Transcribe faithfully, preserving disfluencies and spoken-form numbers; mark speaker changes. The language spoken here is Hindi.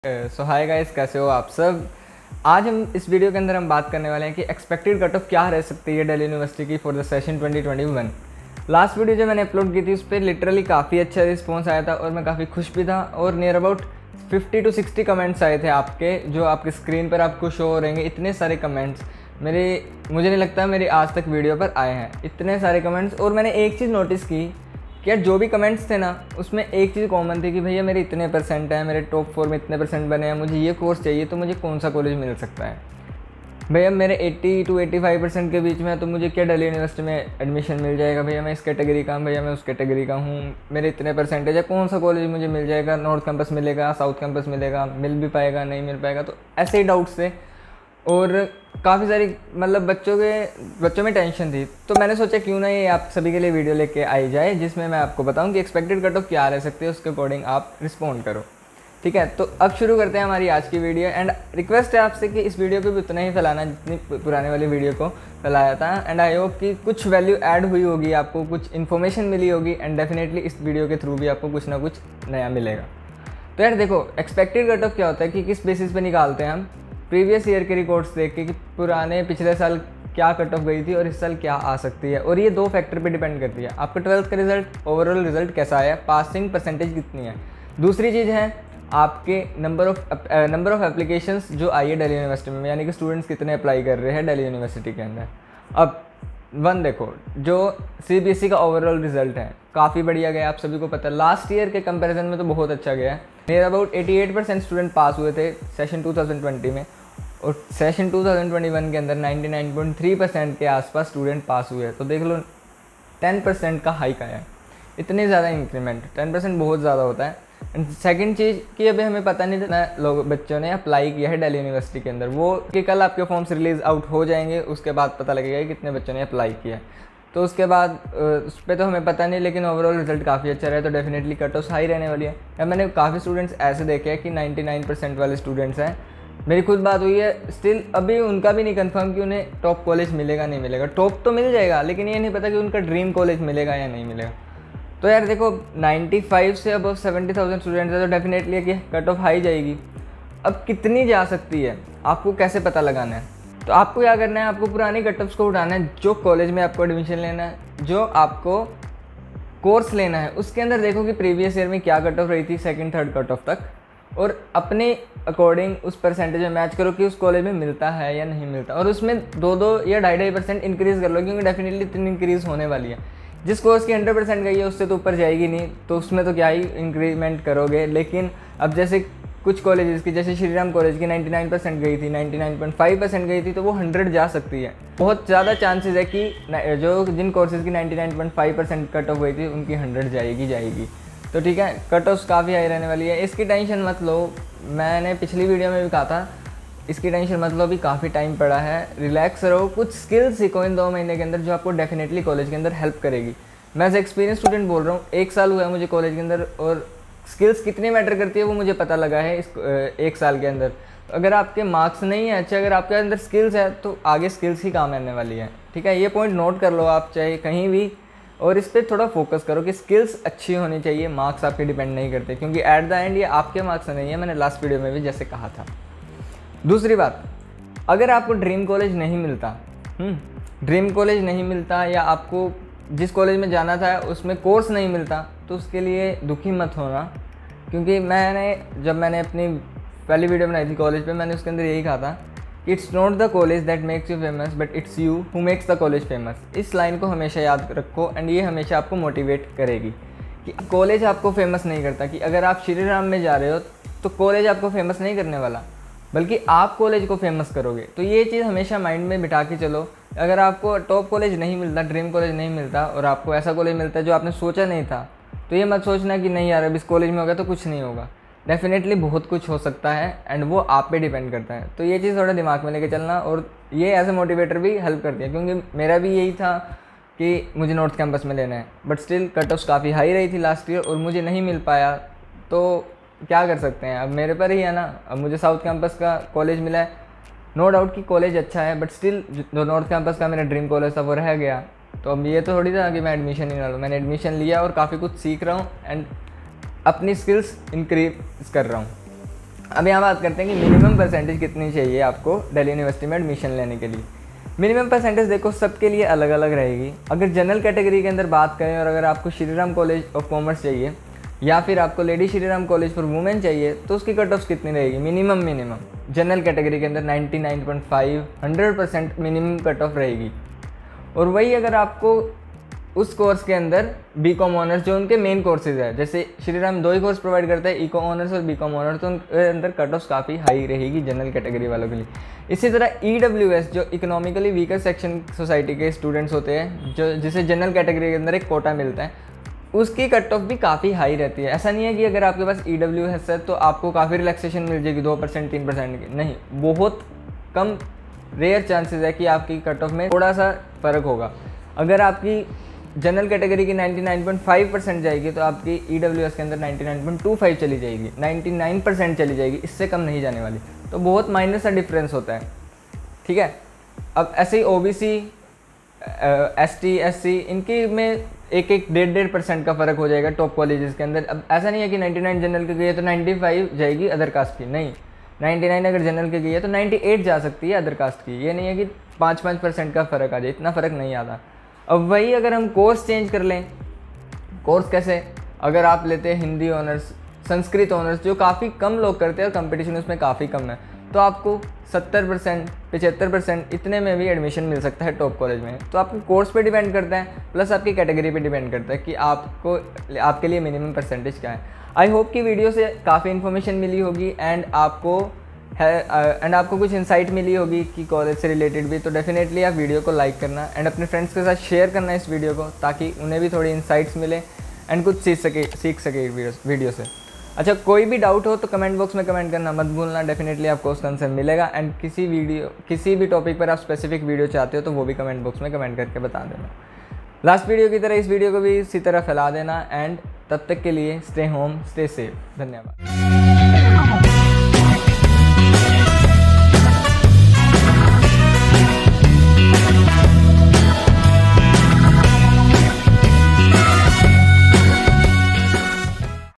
Speaker 1: सो हाय गाइस, कैसे हो आप सब। आज हम इस वीडियो के अंदर हम बात करने वाले हैं कि एक्सपेक्टेड कट ऑफ क्या रह सकती है दिल्ली यूनिवर्सिटी की for the session twenty twenty one. Last video जो मैंने अपलोड की थी उस पर लिटरली काफ़ी अच्छा रिस्पॉन्स आया था और मैं काफ़ी खुश भी था और near about fifty to sixty comments आए थे आपके, जो आपके स्क्रीन पर आपको शो हो रहेंगे। इतने सारे कमेंट्स मेरे मुझे नहीं लगता मेरी आज तक वीडियो पर आए हैं, इतने सारे कमेंट्स। और मैंने एक चीज़ नोटिस की कि यार जो भी कमेंट्स थे ना उसमें एक चीज़ कॉमन थी कि भैया मेरे इतने परसेंट हैं, मेरे टॉप फोर में इतने परसेंट बने हैं, मुझे ये कोर्स चाहिए, तो मुझे कौन सा कॉलेज मिल सकता है। भैया मेरे अस्सी टू पचासी परसेंट के बीच में है तो मुझे क्या दिल्ली यूनिवर्सिटी में एडमिशन मिल जाएगा। भैया मैं इस कैटेगरी का हूँ, भैया मैं उस कैटेगरी का हूँ, मेरे इतने परसेंटेज है, कौन सा कॉलेज मुझे मिल जाएगा, नॉर्थ कैंपस मिलेगा, साउथ कैंपस मिलेगा, मिल भी पाएगा नहीं मिल पाएगा। तो ऐसे ही डाउट्स थे और काफ़ी सारी मतलब बच्चों के बच्चों में टेंशन थी। तो मैंने सोचा क्यों ना ये आप सभी के लिए वीडियो लेके आई जाए जिसमें मैं आपको बताऊं कि एक्सपेक्टेड कट ऑफ क्या रह सकती है, उसके अकॉर्डिंग आप रिस्पॉन्ड करो। ठीक है, तो अब शुरू करते हैं हमारी आज की वीडियो। एंड रिक्वेस्ट है आपसे कि इस वीडियो को भी उतना ही फैलाना जितनी पुराने वाली वीडियो को फैलाया था। एंड आई होप कि कुछ वैल्यू ऐड हुई होगी, आपको कुछ इन्फॉर्मेशन मिली होगी एंड डेफिनेटली इस वीडियो के थ्रू भी आपको कुछ ना कुछ नया मिलेगा। तो यार देखो, एक्सपेक्टेड कट ऑफ क्या होता है कि किस बेसिस पे निकालते हैं हम। प्रीवियस ईयर के रिकॉर्ड्स देख के कि पुराने पिछले साल क्या कट ऑफ गई थी और इस साल क्या आ सकती है, और ये दो फैक्टर पे डिपेंड करती है। आपका ट्वेल्थ का रिजल्ट ओवरऑल रिजल्ट कैसा आया, पासिंग परसेंटेज कितनी है। दूसरी चीज़ है आपके number of number of applications जो आई है दिल्ली यूनिवर्सिटी में, यानी कि स्टूडेंट्स कितने अप्लाई कर रहे हैं दिल्ली यूनिवर्सिटी के अंदर। अब वन देखो, जो सीबीएसई का ओवरऑल रिजल्ट है काफ़ी बढ़िया गया, आप सभी को पता है। लास्ट ईयर के कंपैरिजन में तो बहुत अच्छा गया है। नियर अबाउट अठासी परसेंट स्टूडेंट पास हुए थे सेशन टू थाउजेंड ट्वेंटी में, और session two thousand twenty one के अंदर निन्यानवे पॉइंट थ्री परसेंट के आसपास स्टूडेंट पास हुए। तो देख लो टेन परसेंट का हाइक आया है, इतनी ज़्यादा इंक्रीमेंट, टेन परसेंट बहुत ज़्यादा होता है। एंड सेकेंड चीज़ कि अभी हमें पता नहीं था लोग बच्चों ने अप्लाई किया है दिल्ली यूनिवर्सिटी के अंदर, वो कि कल आपके फॉर्म्स रिलीज आउट हो जाएंगे, उसके बाद पता लगेगा कि कितने बच्चों ने अप्लाई किया है। तो उसके बाद उस पर तो हमें पता नहीं, लेकिन ओवरऑल रिजल्ट काफ़ी अच्छा रहा है तो डेफिनेटली कट ऑफ हाई रहने वाली है। या मैंने काफ़ी स्टूडेंट्स ऐसे देखे हैं कि निन्यानवे परसेंट वाले स्टूडेंट्स हैं, मेरी खुद बात हुई है, स्टिल अभी उनका भी नहीं कंफर्म कि उन्हें टॉप कॉलेज मिलेगा नहीं मिलेगा। टॉप तो मिल जाएगा लेकिन ये नहीं पता कि उनका ड्रीम कॉलेज मिलेगा या नहीं मिलेगा। तो यार देखो, पचानवे से अब सत्तर हज़ार स्टूडेंट्स है तो डेफिनेटली है कि कट ऑफ हाई जाएगी। अब कितनी जा सकती है आपको कैसे पता लगाना है, तो आपको क्या करना है, आपको पुरानी कट ऑफ्स को उठाना है। जो कॉलेज में आपको एडमिशन लेना है, जो आपको कोर्स लेना है, उसके अंदर देखो कि प्रीवियस ईयर में क्या कट ऑफ रही थी सेकंड थर्ड कट ऑफ तक, और अपने अकॉर्डिंग उस परसेंटेज में मैच करो कि उस कॉलेज में मिलता है या नहीं मिलता, और उसमें दो दो या ढाई ढाई परसेंट इंक्रीज़ कर लो, क्योंकि डेफिनेटली इतनी इंक्रीज़ होने वाली है। जिस कोर्स की हंड्रेड परसेंट गई है उससे तो ऊपर जाएगी नहीं, तो उसमें तो क्या ही इंक्रीमेंट करोगे। लेकिन अब जैसे कुछ कॉलेजेस की, जैसे श्री राम कॉलेज की निन्यानवे परसेंट गई थी, निन्यानवे पॉइंट फाइव परसेंट गई थी, तो वो हंड्रेड जा सकती है। बहुत ज़्यादा चांसेस है कि जो जिन कोर्सेज़ की निन्यानवे point five percent cut off गई थी उनकी हंड्रेड जाएगी जाएगी तो ठीक है, कट ऑफ काफ़ी हाई रहने वाली है, इसकी टेंशन मत लो। मैंने पिछली वीडियो में भी कहा था इसकी टेंशन मत लो, अभी काफ़ी टाइम पड़ा है, रिलैक्स रहो, कुछ स्किल्स सीखो इन दो महीने के अंदर जो आपको डेफिनेटली कॉलेज के अंदर हेल्प करेगी। मैं एज एक्सपीरियंस स्टूडेंट बोल रहा हूँ, एक साल हुआ है मुझे कॉलेज के अंदर, और स्किल्स कितनी मैटर करती है वो मुझे पता लगा है इस एक साल के अंदर। अगर आपके मार्क्स नहीं है अच्छे, अगर आपके अंदर स्किल्स है तो आगे स्किल्स ही काम आने वाली है। ठीक है, ये पॉइंट नोट कर लो आप चाहे कहीं भी, और इस पर थोड़ा फोकस करो कि स्किल्स अच्छी होनी चाहिए, मार्क्स आपके डिपेंड नहीं करते, क्योंकि एट द एंड ये आपके मार्क्स नहीं है, मैंने लास्ट वीडियो में भी जैसे कहा था। दूसरी बात, अगर आपको ड्रीम कॉलेज नहीं मिलता, ड्रीम कॉलेज नहीं मिलता या आपको जिस कॉलेज में जाना था उसमें कोर्स नहीं मिलता, तो उसके लिए दुखी मत होना, क्योंकि मैंने जब मैंने अपनी पहली वीडियो बनाई थी कॉलेज पे, मैंने उसके अंदर यही कहा था कि it's not the college that makes you famous but it's you who makes the college famous. इस लाइन को हमेशा याद रखो एंड ये हमेशा आपको मोटिवेट करेगी कि कॉलेज आपको फेमस नहीं करता, कि अगर आप श्री राम में जा रहे हो तो कॉलेज आपको फेमस नहीं करने वाला, बल्कि आप कॉलेज को फेमस करोगे। तो ये चीज़ हमेशा माइंड में बिठा के चलो। अगर आपको टॉप कॉलेज नहीं मिलता, ड्रीम कॉलेज नहीं मिलता, और आपको ऐसा कॉलेज मिलता है जो आपने सोचा नहीं था, तो ये मत सोचना कि नहीं यार अब इस कॉलेज में हो गया तो कुछ नहीं होगा। डेफिनेटली बहुत कुछ हो सकता है एंड वो आप पे डिपेंड करता है। तो ये चीज़ थोड़ा दिमाग में लेके चलना, और ये एज ए मोटिवेटर भी हेल्प करती है, क्योंकि मेरा भी यही था कि मुझे नॉर्थ कैंपस में लेना है, बट स्टिल कट ऑफ काफ़ी हाई रही थी लास्ट ईयर और मुझे नहीं मिल पाया, तो क्या कर सकते हैं, अब मेरे पर ही है ना। अब मुझे साउथ कैंपस का कॉलेज मिला है, नो डाउट कि कॉलेज अच्छा है, बट स्टिल जो नॉर्थ कैंपस का मेरा ड्रीम कॉलेज था वो रह गया। तो अब ये तो थोड़ी था कि मैं एडमिशन ही ना लूँ, मैंने एडमिशन लिया और काफ़ी कुछ सीख रहा हूँ एंड अपनी स्किल्स इंक्रीज कर रहा हूँ। अब यहाँ बात करते हैं कि मिनिमम परसेंटेज कितनी चाहिए आपको दिल्ली यूनिवर्सिटी में एडमिशन लेने के लिए। मिनिमम परसेंटेज देखो सबके लिए अलग अलग रहेगी। अगर जनरल कैटेगरी के अंदर बात करें और अगर आपको Shri Ram college of commerce चाहिए या फिर आपको lady Shri Ram college for women चाहिए तो उसकी कट ऑफ कितनी रहेगी मिनिमम मिनिमम जनरल कैटेगरी के अंदर ninety nine point five hundred percent minimum cut off रहेगी। और वही अगर आपको उस कोर्स के अंदर बी कॉम ऑनर्स जो उनके मेन कोर्सेज है, जैसे श्री राम दो ही कोर्स प्रोवाइड करता है, इको ऑनर्स और बी कॉम ऑनर्स, तो उनके अंदर कट ऑफ काफ़ी हाई रहेगी जनरल कैटेगरी वालों के लिए। इसी तरह ई डब्ल्यू एस जो इकोनॉमिकली वीकर सेक्शन सोसाइटी के स्टूडेंट्स होते हैं, जो जिसे जनरल कैटेगरी के अंदर एक कोटा मिलता है, उसकी कट ऑफ भी काफ़ी हाई रहती है। ऐसा नहीं है कि अगर आपके पास ई डब्ल्यू एस है तो आपको काफ़ी रिलैक्सेशन मिल जाएगी दो परसेंट तीन परसेंट की, नहीं, बहुत कम रेयर चांसेस है कि आपकी कट ऑफ में थोड़ा सा फ़र्क होगा। अगर आपकी जनरल कैटेगरी की ninety nine point five percent जाएगी तो आपकी ई डब्ल्यू एस के अंदर ninety nine point two five चली जाएगी, नाइन्टी नाइन परसेंट चली जाएगी, इससे कम नहीं जाने वाली। तो बहुत माइनर सा डिफरेंस होता है, ठीक है। अब ऐसे ही O B C, S T, S C, इनकी में एक एक डेढ़ डेढ़ परसेंट का फ़र्क हो जाएगा टॉप कॉलेजेस के अंदर। अब ऐसा नहीं है कि नाइन्टी नाइन जनरल की गई है तो नाइन्टी फाइव जाएगी अदर कास्ट की, नहीं, नाइन्टी नाइन अगर जनरल की गई है तो नाइन्टी एट जा सकती है अदर कास्ट की। ये नहीं है कि पाँच पाँच परसेंट का फ़र्क आ जाए, इतना फ़र्क नहीं आता। अब वही अगर हम कोर्स चेंज कर लें, कोर्स कैसे, अगर आप लेते हैं हिंदी ऑनर्स, संस्कृत ऑनर्स, जो काफ़ी कम लोग करते हैं और कंपटीशन उसमें काफ़ी कम है, तो आपको सत्तर परसेंट पचहत्तर परसेंट इतने में भी एडमिशन मिल सकता है टॉप कॉलेज में। तो आपके कोर्स पे डिपेंड करता है, प्लस आपकी कैटेगरी पे डिपेंड करता है कि आपको आपके लिए मिनिमम परसेंटेज क्या है। आई होप कि वीडियो से काफ़ी इन्फॉर्मेशन मिली होगी एंड आपको है एंड आपको कुछ इंसाइट मिली होगी कि कॉलेज से रिलेटेड भी। तो डेफिनेटली आप वीडियो को लाइक करना एंड अपने फ्रेंड्स के साथ शेयर करना इस वीडियो को, ताकि उन्हें भी थोड़ी इंसाइट्स मिले एंड कुछ सीख सके सीख सके वीडियो वीडियो से। अच्छा, कोई भी डाउट हो तो कमेंट बॉक्स में कमेंट करना मत भूलना, डेफिनेटली आपको उसका आंसर मिलेगा। एंड किसी वीडियो किसी भी टॉपिक पर आप स्पेसिफिक वीडियो चाहते हो तो वो भी कमेंट बॉक्स में कमेंट करके बता देना। लास्ट वीडियो की तरह इस वीडियो को भी इसी तरह फैला देना एंड तब तक के लिए स्टे होम, स्टे सेफ। धन्यवाद।